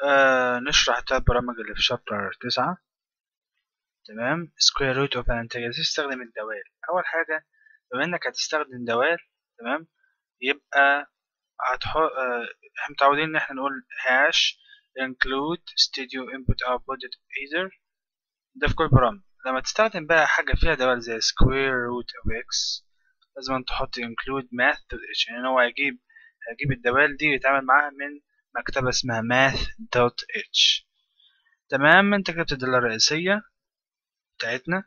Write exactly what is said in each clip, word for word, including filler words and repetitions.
آه نشرح تلات برامج اللي في شابتر تسعة. تمام. square root of an integer، تستخدم الدوال. أول حاجة بما إنك هتستخدم دوال، تمام، يبقى هتحط آه احنا متعودين إن احنا نقول hash include studio input output either. ده في كل برامج. لما تستخدم بقى حاجة فيها دوال زي square root of x، لازم تحط include math.h، يعني هو هيجيب هيجيب الدوال دي ويتعامل معاها من مكتبة اسمها math.h. تمام. انت كتبت الدالة الرئيسية بتاعتنا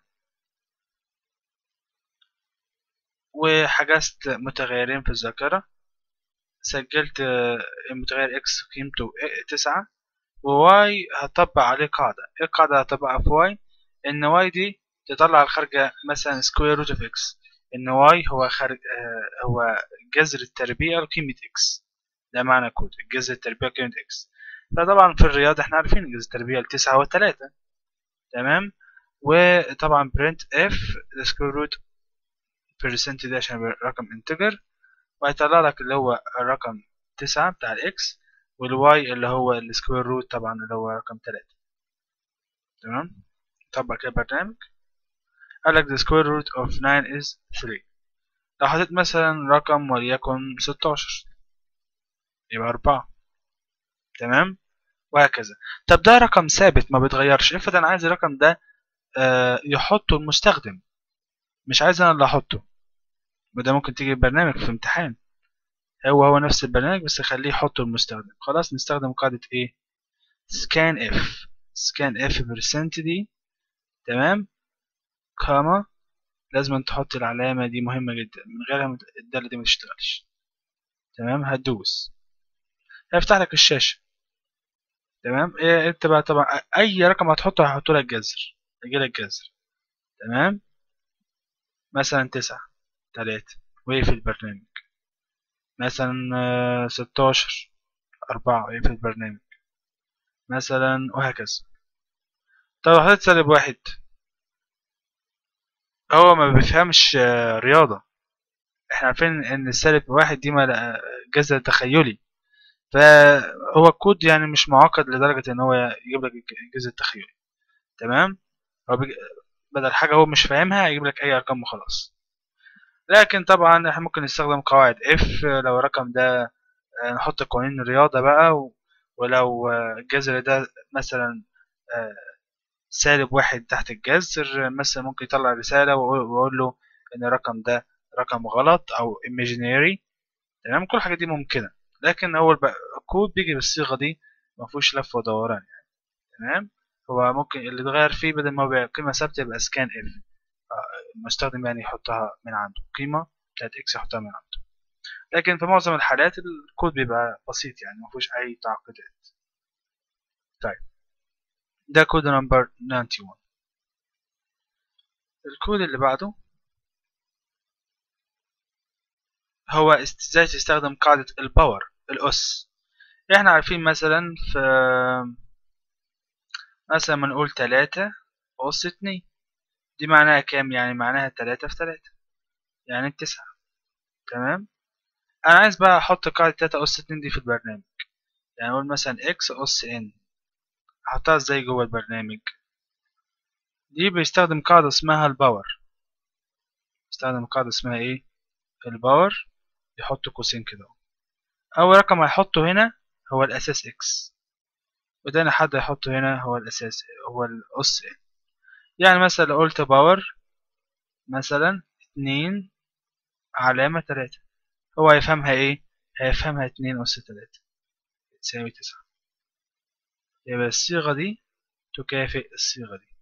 وحجزت متغيرين في الذاكرة. سجلت المتغير x قيمته تسعة، و y هطبق عليه قاعدة. ايه القاعدة هطبقها في y؟ ان y دي تطلع الخارجة مثلا square root of x، ان y هو خارج آه هو جذر التربيع لقيمة x. ده معنى كود الجذر التربيع لقيمة x. فطبعا في الرياضة احنا عارفين جذر التربيع لتسعة وتلاتة. تمام. وطبعا print f square root percent ده عشان رقم انتجر، وهيطلع لك اللي هو الرقم تسعة بتاع الاكس، والواي اللي هو السكوير روت طبعا اللي هو رقم تلاتة. تمام. طبق كده البرنامج. قال لك the square root of nine is three. لو حطيت مثلا رقم وليكن ستاشر يبقى أربعة. تمام. وهكذا. طب ده رقم ثابت ما بيتغيرش. افرض انا عايز الرقم ده آه يحطه المستخدم، مش عايز انا اللي احطه، وده ممكن تيجي البرنامج في امتحان. هو هو نفس البرنامج بس خليه يحطه المستخدم. خلاص نستخدم قاعدة ايه؟ scanf. scanf percent دي. تمام. كاما، لازم تحط العلامة دي، مهمة جدا، من غيرها الدالة دي متشتغلش. تمام. هتدوس هيفتح لك الشاشة. تمام. إيه انت بقى طبعا اي رقم هتحطه هيحط لك جذر، هيجي لك جذر. تمام. مثلا تسعة تلاتة ويقفل البرنامج. مثلا ستاشر أربعة ويقفل البرنامج. مثلا وهكذا. طب حطيت سالب واحد، هو ما بيفهمش رياضة. احنا عارفين ان السالب واحد دي جذر تخيلي، فهو الكود يعني مش معقد لدرجة ان هو يجيب لك الجذر التخيلي. تمام. هو بدل حاجة هو مش فاهمها يجيب لك اي ارقام وخلاص. لكن طبعا احنا ممكن نستخدم قواعد اف لو الرقم ده، نحط قوانين الرياضة بقى، ولو الجذر ده مثلا سالب واحد تحت الجذر مثلا، ممكن يطلع رسالة وأقول له إن الرقم ده رقم غلط أو imaginary. تمام. كل الحاجات دي ممكنة، لكن هو الكود بيجي بالصيغة دي، مفهوش لف ودوران يعني. تمام. هو ممكن اللي اتغير فيه بدل ما هو قيمة ثابتة يبقى scan if، المستخدم يعني يحطها من عنده، قيمة بتاعت x يحطها من عنده. لكن في معظم الحالات الكود بيبقى بسيط يعني مفهوش أي تعقيدات. طيب ده كود نمبر واحد وتسعين. الكود اللي بعده هو ازاي تستخدم قاعدة الباور الأس. احنا عارفين مثلا في مثلا ما نقول تلاتة أس اتنين، دي معناها كام؟ يعني معناها تلاتة في تلاتة، يعني التسعة. تمام. أنا عايز بقى أحط قاعدة تلاتة أس اتنين دي في البرنامج، يعني أقول مثلا إكس أس إن. أحطها ازاي جوه البرنامج؟ دي بيستخدم قاعدة اسمها الباور. بيستخدم قاعدة اسمها ايه؟ الباور. يحط قوسين كده. أول رقم هيحطه هنا هو الأساس إكس، وتاني حد هيحطه هنا هو الأساس هو الأس إن. يعني مثلا لو قلت باور مثلا اتنين علامة تلاتة، هو هيفهمها ايه؟ هيفهمها اتنين أس تلاتة تساوي تسعة. يبقى الصيغة دي تكافئ الصيغة دي.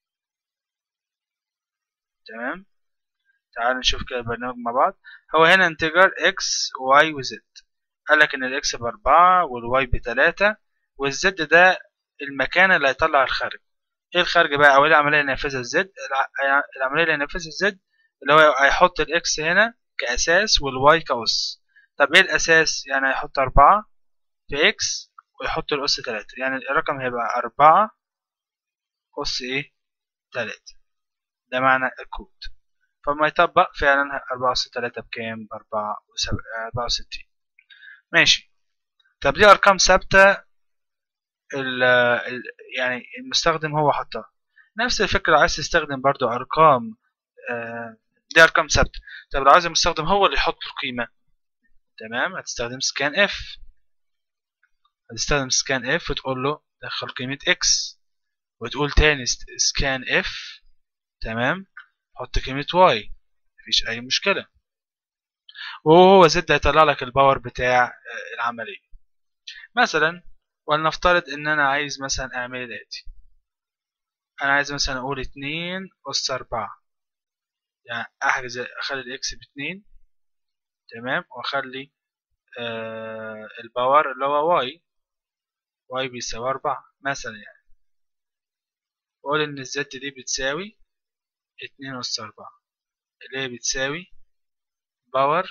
تمام. تعال نشوف كده البرنامج مع بعض. هو هنا انتجر x y و z. قالك ان الاكس بأربعة والواي بتلاتة والزد ده المكان اللي هيطلع الخارج. ايه الخارج بقى؟ او ايه العملية اللي هينفذها الزد؟ العملية اللي هينفذها الزد اللي هو هيحط الاكس هنا كأساس والواي كأس. طب ايه الأساس؟ يعني هيحط أربعة في اكس ويحط الأس تلاتة، يعني الرقم هيبقى أربعة أس ايه؟ تلاتة. ده معنى الكود. فما يطبق فعلا أربعة أس تلاتة بكام؟ بأربعة أربعة وستين. ماشي. طب دي أرقام ثابتة ال ال يعني المستخدم هو حطها. نفس الفكرة عايز تستخدم برضو أرقام، آه دي أرقام ثابتة. طب لو عايز المستخدم هو اللي يحط القيمة، تمام، هتستخدم سكان اف. هتستخدم سكان اف وتقول له دخل قيمة اكس، وتقول تاني سكان اف، تمام، حط قيمة واي، مفيش أي مشكلة. وهو زد هيطلع لك الباور بتاع العملية. مثلا ولنفترض ان انا عايز مثلا اعمل الاتي. انا عايز مثلا اقول اتنين اس اربعة، يعني احجز اخلي الاكس باتنين، تمام، واخلي آه الباور اللي هو واي، واي بيساوي اربعة مثلا يعني. واقول ان الزد دي بتساوي اتنين اس اربعة، اللي هي بتساوي باور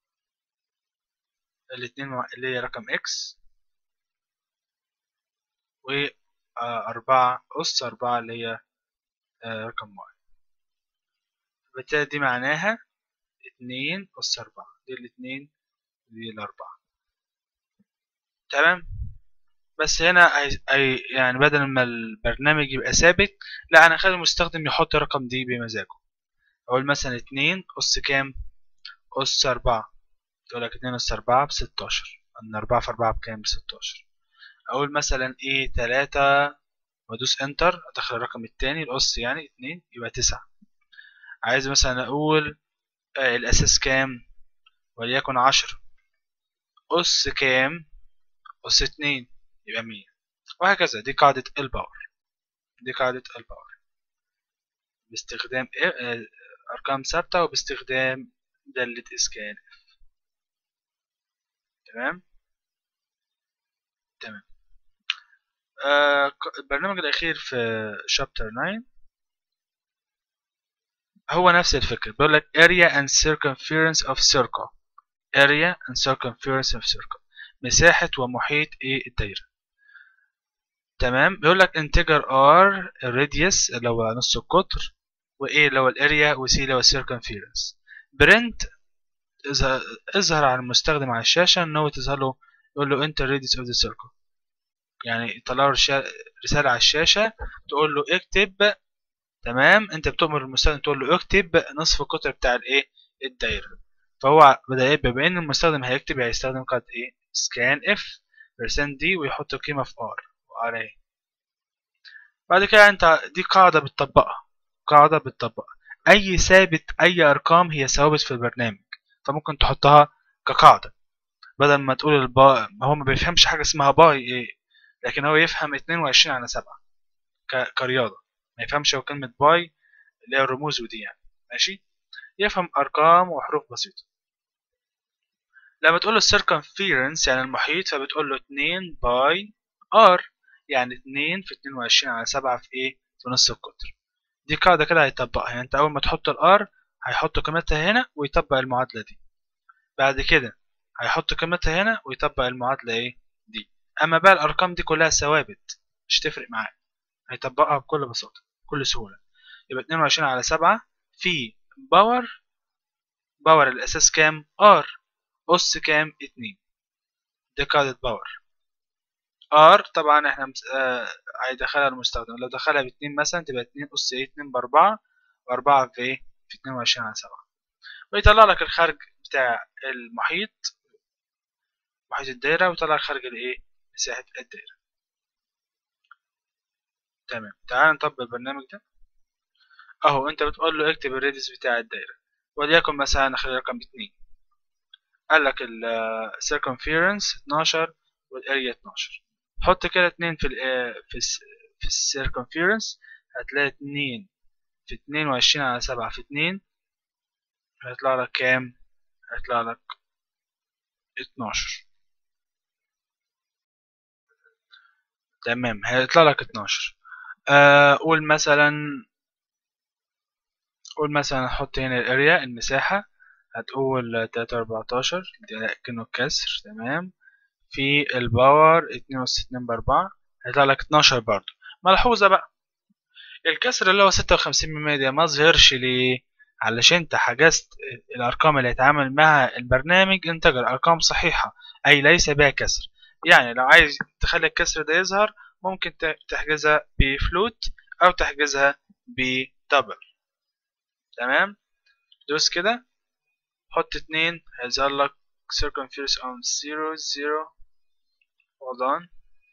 الاتنين اللي هي رقم اكس، و أربعة أس أربعة اللي هي رقم واي. بالتالي دي معناها اتنين أس أربعة، دي الاتنين ودي الأربعة، تمام. بس هنا أي أي يعني بدل ما البرنامج يبقى ثابت، لا، أنا أخلي المستخدم يحط الرقم دي بمزاجه. أقول مثلا اتنين أس كام؟ أس أربعة، يقول لك اتنين أس أربعة بستاشر، أن أربعة في أربعة بكام؟ بستاشر. أقول مثلا إيه تلاتة، وأدوس إنتر، أدخل الرقم التاني الأس يعني اتنين، يبقى تسعة. عايز مثلا أقول آه الأساس كام؟ وليكن عشرة، أس كام؟ أس اتنين، يبقى مية، وهكذا. دي قاعدة الباور، دي قاعدة الباور باستخدام أرقام ثابتة وباستخدام دالة إسكان. تمام تمام. آه البرنامج الأخير في شابتر تسعة هو نفس الفكرة، بيقول لك area and circumference of circle. area and circumference of circle، مساحة ومحيط إيه الدايرة. تمام. بيقول لك integer r radius اللي هو نص القطر، و a اللي هو الاريا، و c اللي هو السيركمفيرنس. برنت اظهر على المستخدم على الشاشة ان هو تظهر له، يقول له enter radius of the circle، يعني يطلع له رسالة على الشاشة تقول له اكتب. تمام. انت بتؤمر المستخدم تقول له اكتب نصف القطر بتاع الايه الدايرة. فهو بدأ بما ان المستخدم هيكتب، هيستخدم قاعدة ايه scan f برسنت دي، ويحط القيمة في r و r اهي. بعد كده انت دي قاعدة بتطبقها، قاعدة بتطبقها اي ثابت، اي ارقام هي ثوابت في البرنامج، فممكن تحطها كقاعدة. بدل ما تقول الباي، هو ما بيفهمش حاجة اسمها باي ايه، لكن هو يفهم اتنين وعشرين على سبعة كرياضة، ما يفهمش هو كلمة باي اللي هي الرموز ودي يعني، ماشي، يفهم ارقام وحروف بسيطة. لما تقول له السيركمفيرنس يعني المحيط، فبتقول له اتنين باي ار، يعني اتنين في اتنين وعشرين على سبعة في ايه في نص القطر. دي قاعدة كده هيطبقها، يعني انت اول ما تحط الار هيحط قيمتها هنا ويطبق المعادلة دي، بعد كده هيحط قيمتها هنا ويطبق المعادلة ايه دي. اما بقى الارقام دي كلها ثوابت مش تفرق معاه، هيطبقها بكل بساطة بكل سهولة. يبقى اتنين وعشرين على سبعة في باور، باور الاساس كام؟ ار، اس كام؟ اتنين. دي قاعدة باور. ار طبعا احنا مس... آه... هيدخلها المستخدم، لو دخلها باتنين مثلا تبقى اتنين اس ايه اتنين باربعة، واربعة في ايه في اتنين وعشرين على سبعة، ويطلع لك الخارج بتاع المحيط، محيط الدايرة، ويطلع لك خارج الايه مساحة الدايرة. تمام. تعال نطبق البرنامج ده اهو. انت بتقول له اكتب الراديوس بتاع الدايرة، وليكن مثلا نخلي رقم اتنين. قال لك السيركمفيرنس اتناشر والاريا اتناشر. حط كده اتنين في ال في ال في السيركمفيرنس، هتلاقي اتنين في اتنين وعشرين على سبعة في اتنين، هيطلع لك كام؟ هيطلع لك اتناشر. تمام، هيطلع لك اتناشر. آه قول مثلا قول مثلا حط هنا الاريا المساحة، هتقول تلاتة اربعتاشر، ده كأنه كسر، تمام، في الباور اتنين اس اتنين باربعة، هيطلع لك اتناشر برضو. ملحوظة بقى، الكسر اللي هو ستة وخمسين من مية ده ما ظهرش ليه؟ علشان انت حجزت الارقام اللي هيتعامل معها البرنامج انتجر، ارقام صحيحة اي ليس بها كسر. يعني لو عايز تخلي الكسر ده يظهر، ممكن تحجزها بفلوت او تحجزها بدبل. تمام، دوس كده، حط اتنين هيظهر لك circumference on zero zero hold on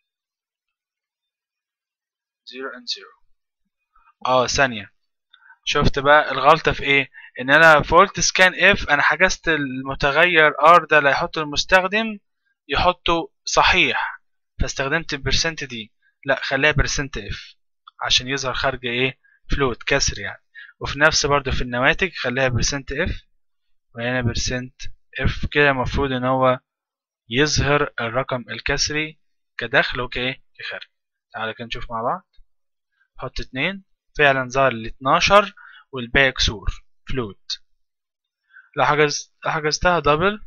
zero and zero. اه ثانية، شفت بقى الغلطة في ايه؟ ان انا في قلت سكان اف انا حجزت المتغير ار ده اللي هيحطه المستخدم يحطه صحيح، فاستخدمت البرسنت دي. لا، خليها برسنت اف عشان يظهر خارج ايه؟ فلوت، كسر يعني. وفي نفس برضو في النواتج خليها برسنت اف، وهنا برسنت اف. كده المفروض ان هو يظهر الرقم الكسري كدخل وكايه كخارج. تعالى كده نشوف مع بعض. حط اتنين، فعلا ظهر ال اتناشر والباقي كسور فلوت. لو حجز حجزتها دبل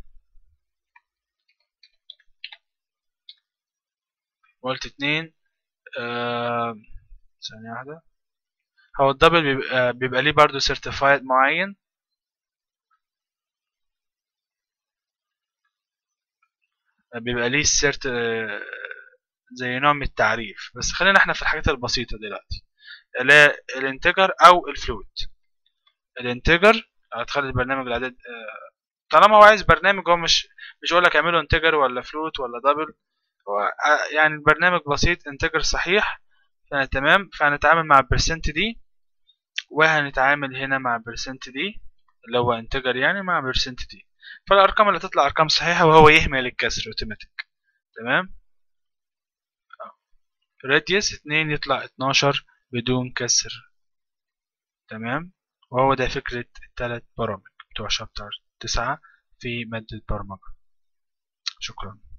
وقلت اتنين، آه... ثانية واحدة، هو الدبل بيبقى, بيبقى ليه برضو سيرتيفايد معين، بيبقى ليه سيرت زي نوع من التعريف. بس خلينا احنا في الحاجات البسيطة دلوقتي، اللي هي الانتجر او الفلوت. الانتجر هتخلي البرنامج الاعداد، طالما هو عايز برنامج، هو مش مش هقول لك اعمله انتجر ولا فلوت ولا دبل، هو يعني البرنامج بسيط، انتجر صحيح. تمام، فهنتعامل مع البرسنت دي، وهنتعامل هنا مع البرسنت دي اللي هو انتجر يعني مع برسنت دي، فالارقام اللي تطلع ارقام صحيحه وهو يهمل الكسر اوتوماتيك. تمام، راديوس اتنين يطلع اتناشر بدون كسر. تمام، وهو ده فكره الثلاث برامج بتوع شابتر تسعة في ماده برمجه. شكرا.